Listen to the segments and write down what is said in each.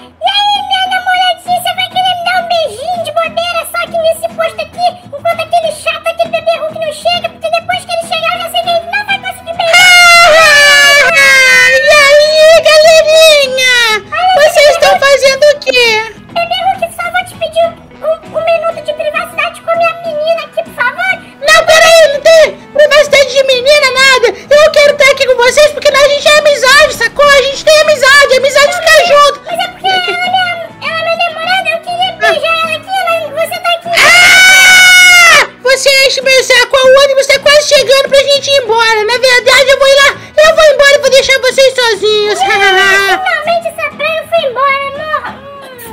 E aí, minha namoradinha, você vai querer me dar um beijinho de bobeira só aqui nesse posto aqui, enquanto aquele chato, aquele bebê Hulk não chega, porque depois que ele chegar, eu já sei que ele não vai conseguir beijar. E aí, galerinha? Vocês estão fazendo o quê? Bebê Hulk, só vou te pedir um minuto de privacidade com a minha menina aqui, por favor. Não, peraí, não tem privacidade de menina, nada. Eu quero estar aqui com vocês porque a gente é amizade, sacou? A gente tem amizade, amizade fica junto. Mas é porque ela é minha namorada, eu queria beijar ela aqui, você tá aqui. Você enche meu saco, o ônibus tá quase chegando pra gente ir embora. Na verdade, eu vou ir lá, eu vou embora e vou deixar vocês sozinhos. Finalmente essa praia foi embora, amor.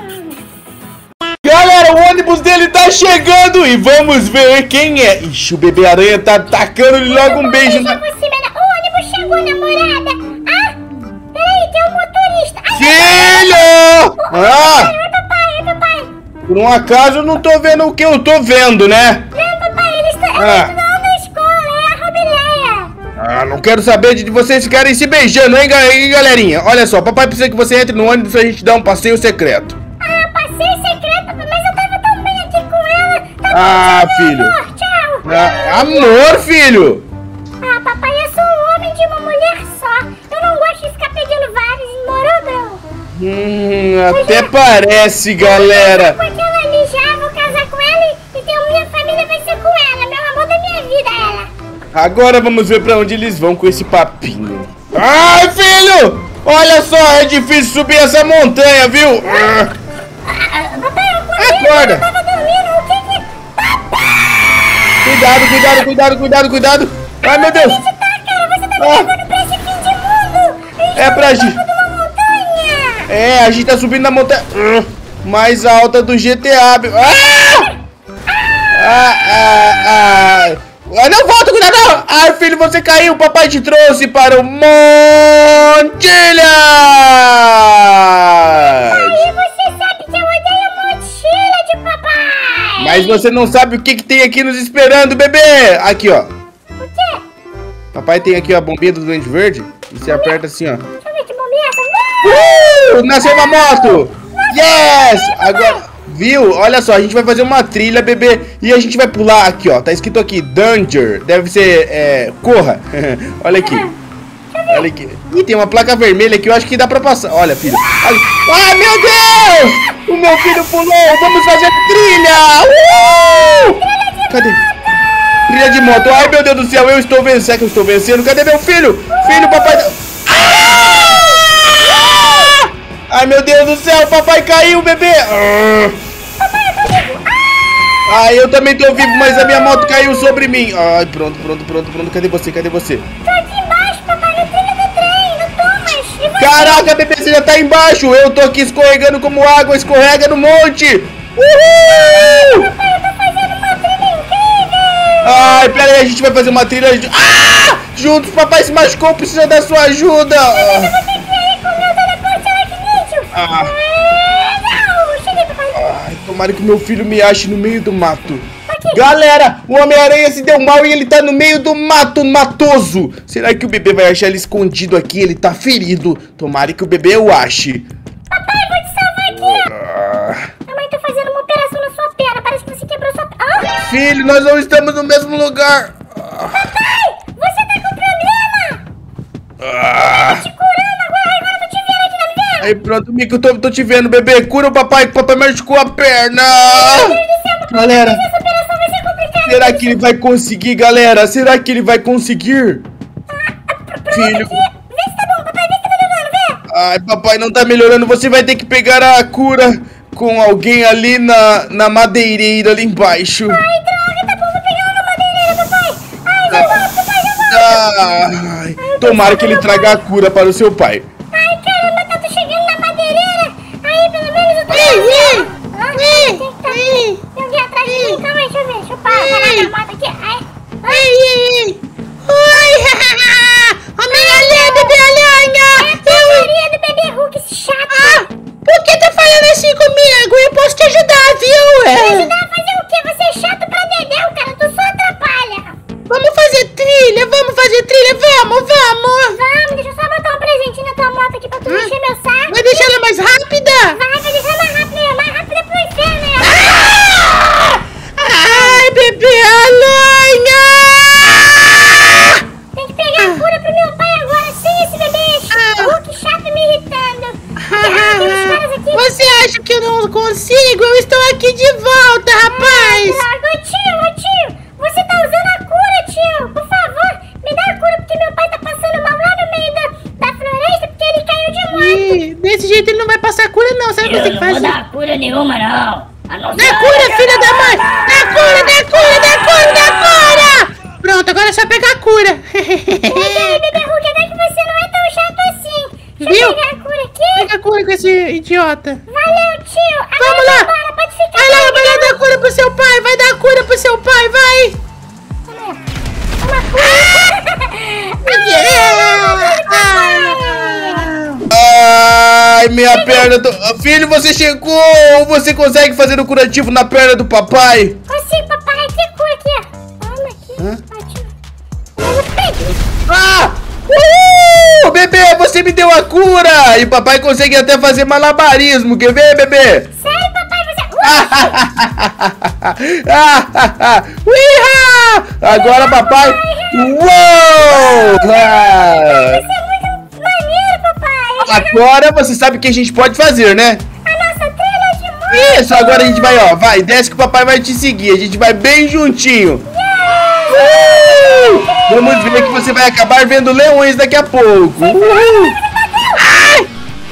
Galera, o ônibus dele tá chegando e vamos ver quem é. Ixi, o bebê aranha tá tacando-lhe logo um beijo na... O ônibus chegou, namorada. Ah, peraí, tem um motorista. Filho! Ah, Oi, papai. por um acaso eu não tô vendo o que eu tô vendo, né? Não, papai, eles estão na escola, é a Robileia. Ah, não quero saber de vocês ficarem se beijando, hein, galerinha? Olha só, papai precisa que você entre no ônibus pra gente dar um passeio secreto. Ah, passeio secreto, mas eu tava tão bem aqui com ela. Ah, filho. Amor, tchau. Ah, amor, filho! Ah, papai, eu sou um homem de uma mulher só. Eu não gosto de ficar pegando vários, moro, bro? Até parece, galera. Com aquela ali já, vou casar com ela e minha família vai ser com ela. Meu amor da minha vida, ela. Agora vamos ver pra onde eles vão com esse papinho. Ai, filho! Olha só, é difícil subir essa montanha, viu? Papai, eu Acorda! tava dormindo, o que? Cuidado! Ai, meu Deus! Tá, cara, você tá me levando pra esse fim de mundo! É pra gente. Uma montanha! É, a gente tá subindo na montanha mais alta do GTA. Não, volta, cuidado! Não. Ai, filho, você caiu. Papai te trouxe para o Montilhas! Aí você sabe que eu odeio mochila de papai! Mas você não sabe o que tem aqui nos esperando, bebê! Aqui, ó. O quê? Papai tem aqui a bombinha do Duende Verde. E você aperta assim, ó. Deixa eu ver que bombinha é essa. Nasceu uma moto! Yes! Agora, viu? Olha só, a gente vai fazer uma trilha, bebê. E a gente vai pular aqui, ó. Tá escrito aqui, Danger. Deve ser, corra. Olha aqui. Olha aqui. Ih, tem uma placa vermelha aqui, eu acho que dá pra passar. Olha, filho. Olha. Ah, meu Deus! O meu filho pulou! Vamos fazer trilha! Cadê? Trilha de moto. Ai, meu Deus do céu, eu estou vencendo. Será que eu estou vencendo? Cadê meu filho? Filho, papai... Ai, meu Deus do céu, papai caiu, bebê! Ai, eu também tô vivo, mas a minha moto caiu sobre mim. Ai, pronto. Cadê você? Tô aqui embaixo, papai, no trilho do trem, no Thomas. E você? Caraca, bebê, você já tá embaixo. Eu tô aqui escorregando como água escorrega no monte. Uhul! Papai, eu tô fazendo uma trilha incrível. Ai, pera aí, a gente vai fazer uma trilha. Juntos, papai se machucou, precisa da sua ajuda. Eu vou ter que ir com o meu teleporte aracnídeo. Não, cheguei, papai. Ai, tomara que meu filho me ache no meio do mato. Galera, o Homem-Aranha se deu mal e ele tá no meio do mato matoso. Será que o bebê vai achar ele escondido aqui? Ele tá ferido. Tomara que o bebê o ache. Papai, vou te salvar aqui. Mamãe, tô fazendo uma operação na sua perna. Parece que você quebrou sua... Filho, nós não estamos no mesmo lugar. Papai, você tá com problema. Tô te curando agora eu tô te vendo aqui, tá me vendo? Aí, pronto, Mico, tô te vendo, bebê. Cura o papai, que o papai machucou a perna. Galera, Essa operação vai ser complicada. será que ele vai conseguir, galera? Será que ele vai conseguir? Filho. Vê se tá bom, papai, vê se tá melhorando, vê. Ai, papai, não tá melhorando. Você vai ter que pegar a cura com alguém ali na madeireira ali embaixo. Ai, droga, tá bom, vou pegar ela na madeireira, papai. Ai, já volto, papai, já volto. Ai, tomara que ele traga a cura para o seu pai. Ai, caramba, tá chegando na madeireira. Aí, pelo menos eu tô... Tem alguém atrás de mim? Calma aí, deixa eu ver. Deixa eu parar na moto aqui. Oi, Homem-Aranha, bebê-aranha. Maria do bebê Hulk, esse chato. Por que tá falando assim comigo? Eu posso te ajudar, viu? Ajudar a fazer o quê? Você é chato pra dedéu, cara. Tu só atrapalha. Vamos fazer trilha, vamos. Vamos, deixa eu só botar um presentinho na tua mão não consigo. Eu estou aqui de volta, rapaz. Droga, tio, você tá usando a cura, tio. Por favor, me dá a cura, porque meu pai tá passando mal lá no meio da floresta, porque ele caiu de moto. Ih, desse jeito ele não vai passar cura, não. Sabe o que você tem que Eu não vou fazer? dar cura nenhuma, não. A não ser Dá cura, filha da mãe! Dá cura, dá cura, dá cura, dá cura! Pronto, agora é só pegar a cura. E aí, bebê Hulk, até que você não é tão chato assim. Deixa Viu? eu pegar a cura aqui. Pega a cura com esse idiota. Valeu, tio. Vamos lá! Bora, pode ficar. Vai lá dar cura pro seu pai! Vai dar cura pro seu pai, vai! Uma cura. Ai, minha perna do... Filho, você chegou! Você consegue fazer o curativo na perna do papai? Consigo, papai. Aqui a cura aqui, ó. Toma aqui. Hã? Ótimo. Ah! Bebê, você me deu a cura! E papai consegue até fazer malabarismo. Quer ver, bebê? Sério, papai, você... Uiha! Agora, papai... Uou! Você é muito maneiro, papai. Agora você sabe o que a gente pode fazer, né? A nossa trilha de moto. Isso, agora a gente vai, ó. Vai, desce que o papai vai te seguir. A gente vai bem juntinho. Vamos ver que você vai acabar vendo leões daqui a pouco. Ai!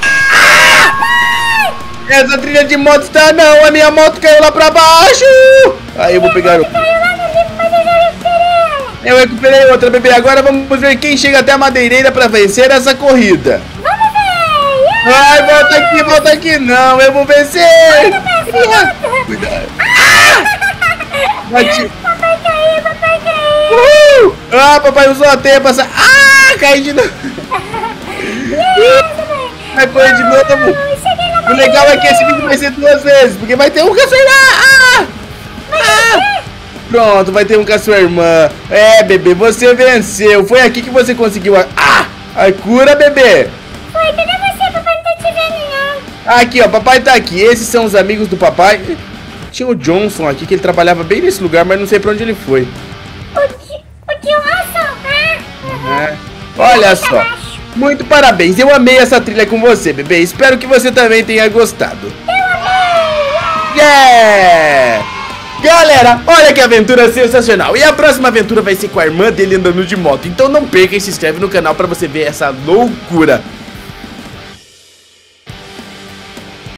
Essa trilha de moto está não. A minha moto caiu lá pra baixo. Aí eu vou pegar outra. Caiu lá no livro, mas eu já recuperei ela. Eu recuperei outra, bebê. Agora vamos ver quem chega até a madeireira pra vencer essa corrida. Vamos ver. Ai, volta aqui. Não, eu vou vencer. Cuidado. Bati. Papai caiu, papai caiu. Uhul! Ah, papai usou a teia pra sair. Ah, caí de novo. Vai correr de novo. O legal é que esse vídeo vai ser 2 vezes, porque vai ter um com a sua irmã. Pronto, vai ter um com a sua irmã. É, bebê, você venceu. Foi aqui que você conseguiu a cura, bebê. Foi, cadê você, papai? Não tá te vendo, não. Aqui, ó, papai tá aqui. Esses são os amigos do papai. Tinha o Johnson aqui, que ele trabalhava bem nesse lugar, mas não sei pra onde ele foi. O tio Wilson? É. Olha só. Muito parabéns, eu amei essa trilha com você, bebê. Espero que você também tenha gostado. Yeah! Galera, olha que aventura sensacional. E a próxima aventura vai ser com a irmã dele andando de moto. Então não perca e se inscreve no canal pra você ver essa loucura.